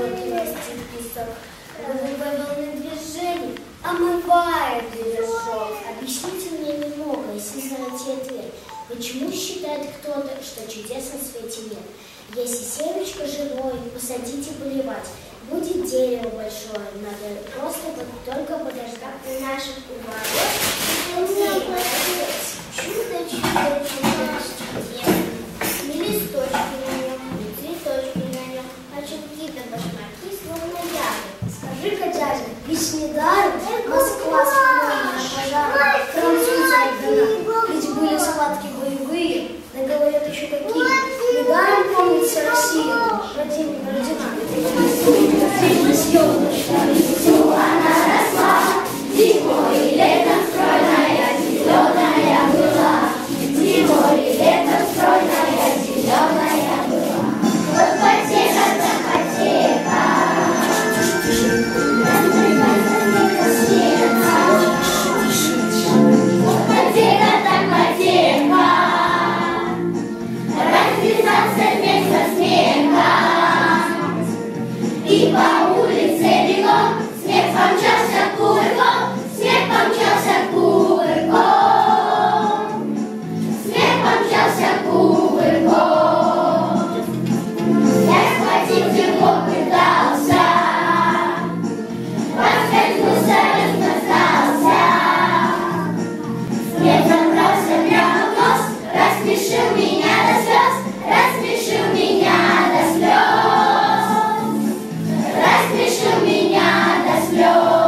болотами степи сок. Голубой волны движений омывает бережок. Объясните мне немного, если знаете ответ. Почему считает кто-то, что чудес на свете нет? Если семечко живое, посадить и поливать, будет дерево большое. Надо просто только подождать наших ворот. Чудо, чудо, чудо, ни листочки на нем, ни цветочки на нем, а чулки-то башмаки, словно ягоды. Скажи-ка, дядя, ведь недаром Москва спокойно пожара, французы отдана, ведь были схватки боевые, на говорят еще какие. Недаром помнится Россия, родина, она росла, зимой и летом стройная, зеленая была. Зимой и летом стройная, зеленая была. Вот потеха, да потеха, разрывается снега. Вот потеха, да потеха, разрезался вместе со снегом. И по улице бегом снег помчался кувырком, снег помчался кувырком, снег помчался кувырком. Я схватить его пытался, поскользнулся, размазался. Снег забрался прямо в нос, рассмешил меня до слез, рассмешил меня до слез, рассмешил меня до слез.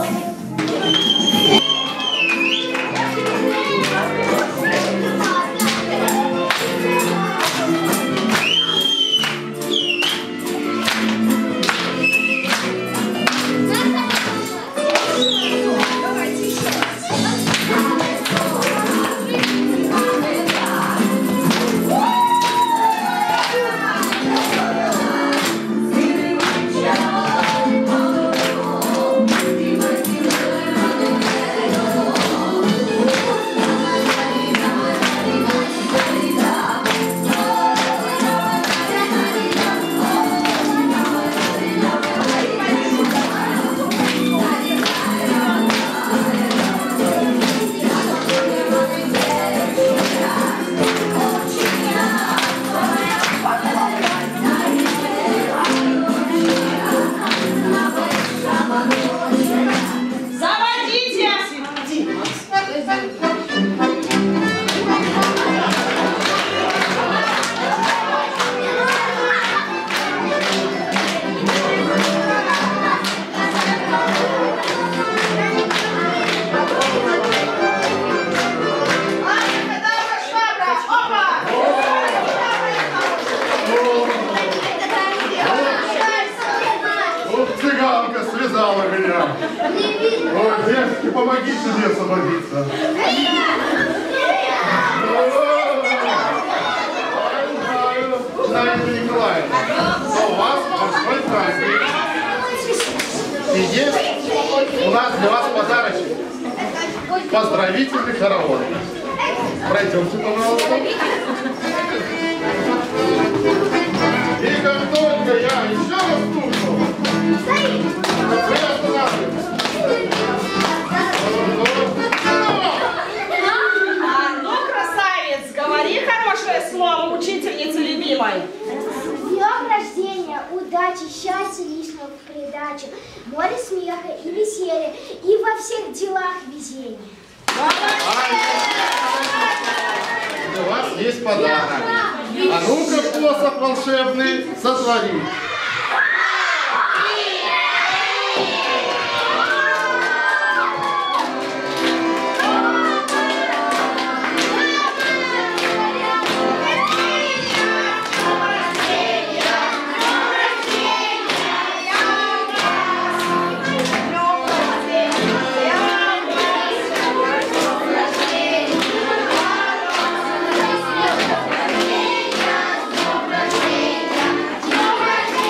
Помогите мне освободиться. Знаете, Николаевна, у вас морской праздник. И есть у нас для вас подарочек. Поздравительный хоровод. Пройдемте, пожалуйста. И как только я еще раз стукну, вы останавливаетесь. Ну, красавец, говори хорошее слово, учительница любимой. С днем рождения, удачи, счастья лишнего в придачу, море смеха и веселья, и во всех делах везения. У вас есть подарок. А ну-ка, способ волшебный сотвори. Днем рождения!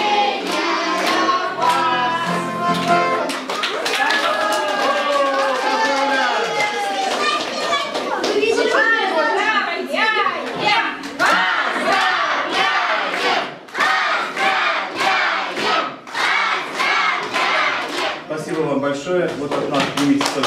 Спасибо вам большое. Вот от нас примите тоже.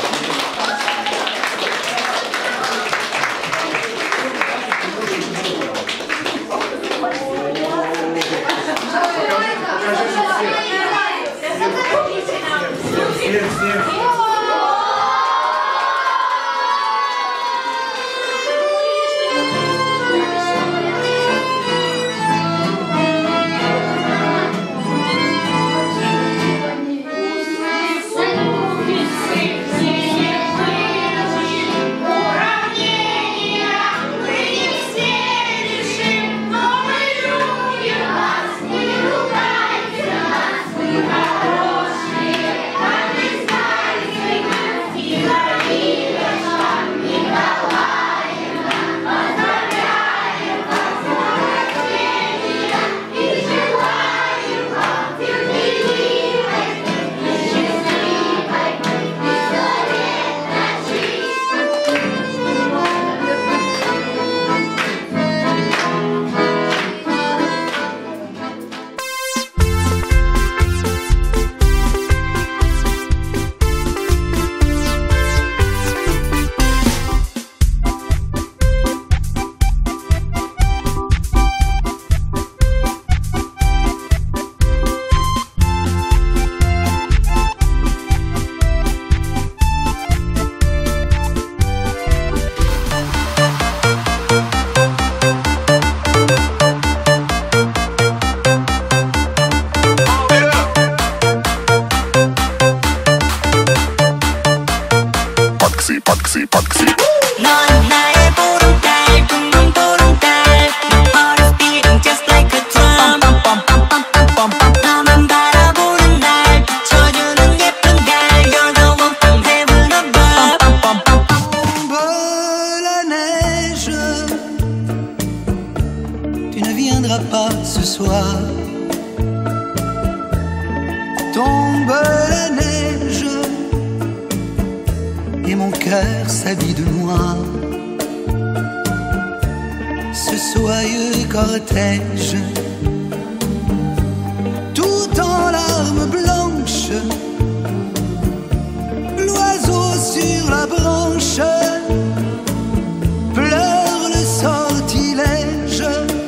Ce soir tombe la neige et mon cœur s'habille de noir. Ce soyeux cortège, tout en larmes blanches, l'oiseau sur la branche pleure le sortilège.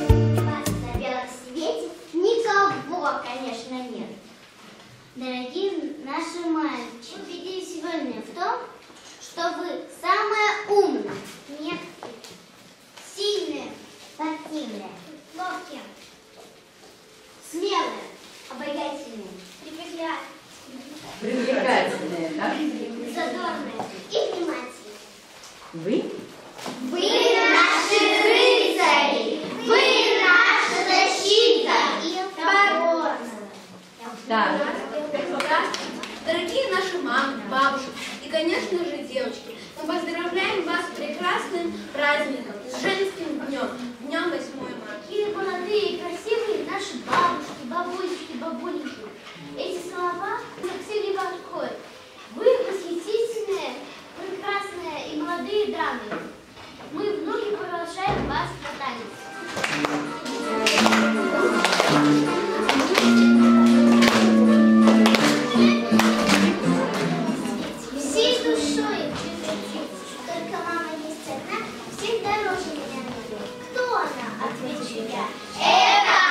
Конечно, нет. Дорогие наши мальчики, убедитесь сегодня в том, что вы самые умные, меткие, сильные, спортивные, ловкие, смелые, обаятельные, Привлекательные, да? задорные и внимательные. Вы? Вы наши рыцари! Вы наша защита и оборона! Да. Дорогие наши мамы, бабушки и, конечно же, девочки, мы поздравляем вас с прекрасным праздником, с женским днем, днем 8 марта. Какие молодые и красивые наши бабушки, бабулечки, бабулики. Эти слова как сильно подходят. Вы восхитительные, прекрасные и молодые дамы. Мы внуки приглашаем вас на танец. Всей душой превратиться, только мама есть одна, всех дороже меня. Кто она? Отвечу я. Это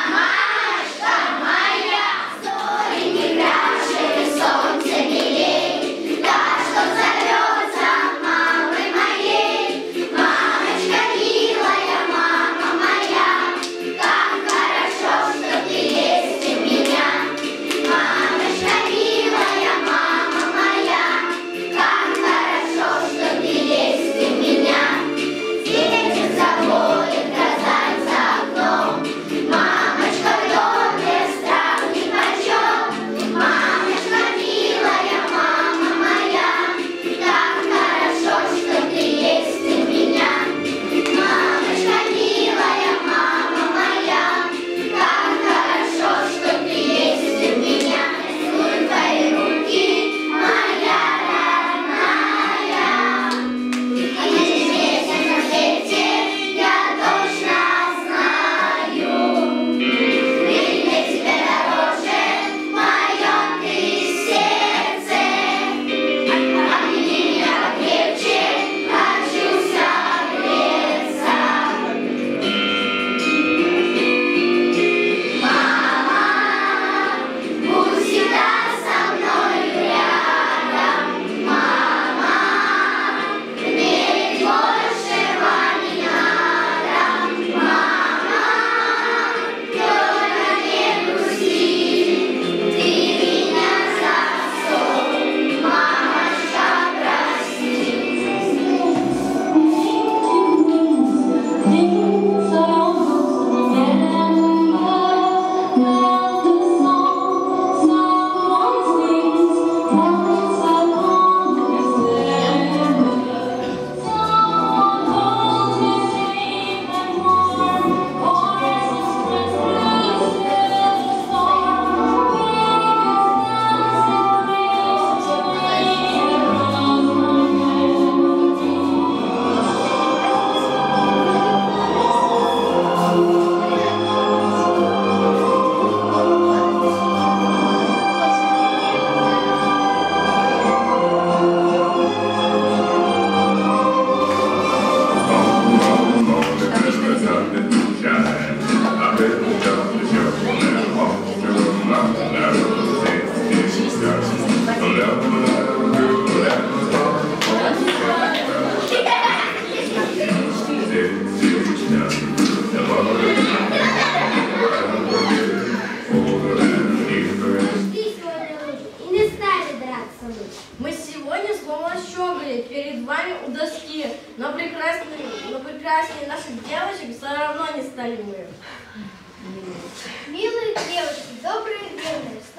стоять перед вами у доски, но прекраснее наших девочек все равно не стали мы. Милые девочки, добрые, верные,